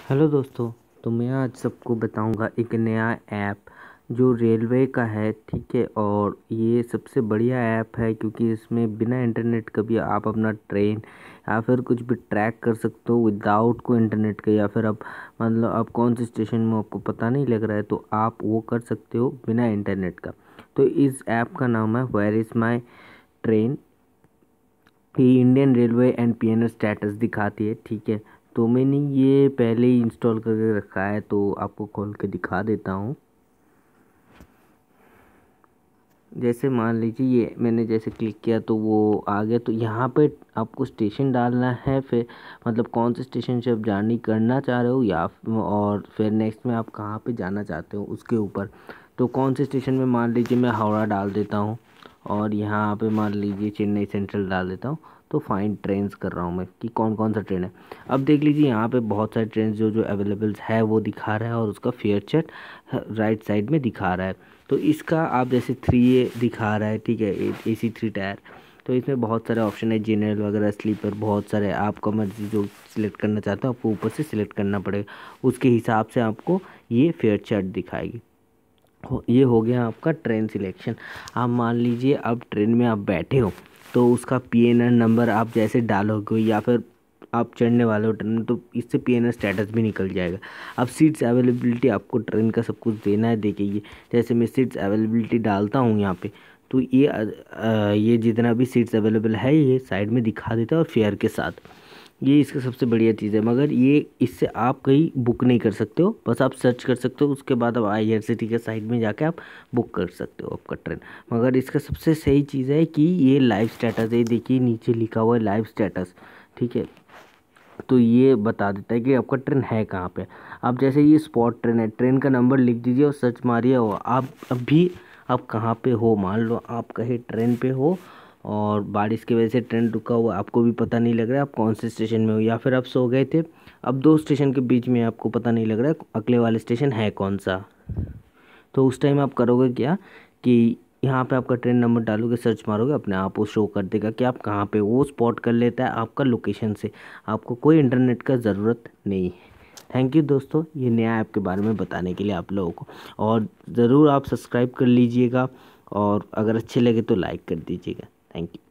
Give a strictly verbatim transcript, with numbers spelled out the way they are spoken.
Hello दोस्तों, तो मैं आज सबको बताऊंगा एक नया ऐप जो रेलवे का है। ठीक है, और ये सबसे बढ़िया ऐप है क्योंकि इसमें बिना इंटरनेट का भी आप अपना ट्रेन या फिर कुछ भी ट्रैक कर सकते हो विदाउट को इंटरनेट के। या फिर आप मतलब आप कौन से स्टेशन में आपको पता नहीं लग रहा है तो आप वो कर सकते हो बिना इंटरनेट का। तो इस ऐप का नाम है वेयर इज़ माई ट्रेन। ये Indian railway and P N R status दिखाती है। ठीक है, तो मैंने ये पहले ही इंस्टॉल करके रखा है, तो आपको खोल के दिखा देता हूँ। जैसे मान लीजिए ये मैंने जैसे क्लिक किया तो वो आ गया। तो यहाँ पे आपको स्टेशन डालना है, फिर मतलब कौन से स्टेशन से आप जर्नी करना चाह रहे हो या और फिर नेक्स्ट में आप कहाँ पे जाना चाहते हो उसके ऊपर। तो कौन से स्टेशन में मान लीजिए मैं हावड़ा डाल देता हूँ और यहाँ पे मान लीजिए चेन्नई सेंट्रल डाल देता हूँ। तो फाइंड ट्रेन्स कर रहा हूँ मैं कि कौन कौन सा ट्रेन है। अब देख लीजिए यहाँ पे बहुत सारे ट्रेन जो जो अवेलेबल है वो दिखा रहा है और उसका फेयर चार्ट राइट साइड में दिखा रहा है। तो इसका आप जैसे थ्री ए दिखा रहा है, ठीक है, ए सी थ्री टायर। तो इसमें बहुत सारे ऑप्शन है, जनरल वगैरह, स्लीपर, बहुत सारे। आपका मर्जी जो सिलेक्ट करना चाहते हो आपको ऊपर से सिलेक्ट करना पड़ेगा, उसके हिसाब से आपको ये फेयर चार्ट दिखाएगी। हो ये हो गया आपका ट्रेन सिलेक्शन। आप मान लीजिए अब ट्रेन में आप बैठे हो तो उसका पी एन आर नंबर आप जैसे डालोगे या फिर आप चढ़ने वाले हो ट्रेन में तो इससे पी एन आर स्टेटस भी निकल जाएगा। अब सीट्स अवेलेबिलिटी आपको ट्रेन का सब कुछ देना है। देखिए ये जैसे मैं सीट्स अवेलेबिलिटी डालता हूँ यहाँ पे तो ये आ, आ, ये जितना भी सीट्स अवेलेबल है ये साइड में दिखा देता है और फेयर के साथ। ये इसका सबसे बढ़िया चीज़ है, मगर ये इससे आप कहीं बुक नहीं कर सकते हो, बस आप सर्च कर सकते हो, उसके बाद आप I R C T C site में जाके आप बुक कर सकते हो आपका ट्रेन। मगर इसका सबसे सही चीज़ है कि ये लाइव स्टेटस है। देखिए नीचे लिखा हुआ है लाइव स्टेटस, ठीक है। तो ये बता देता है कि आपका ट्रेन है कहाँ पे। अब जैसे ये स्पॉट ट्रेन है, ट्रेन का नंबर लिख दीजिए और सर्च मारिए हो आप अभी आप कहाँ पे हो। मान लो आप कहीं ट्रेन पे हो और बारिश की वजह से ट्रेन रुका हुआ, आपको भी पता नहीं लग रहा है आप कौन से स्टेशन में हो, या फिर आप सो गए थे, अब दो स्टेशन के बीच में आपको पता नहीं लग रहा है अगले वाले स्टेशन है कौन सा। तो उस टाइम आप करोगे क्या कि यहाँ पे आपका ट्रेन नंबर डालोगे, सर्च मारोगे, अपने आप वो शो कर देगा कि आप कहाँ पे। वो स्पॉट कर लेता है आपका लोकेशन से, आपको कोई इंटरनेट का ज़रूरत नहीं है। थैंक यू दोस्तों, ये नया ऐप के बारे में बताने के लिए आप लोगों को। और ज़रूर आप सब्सक्राइब कर लीजिएगा और अगर अच्छे लगे तो लाइक कर दीजिएगा। Thank you.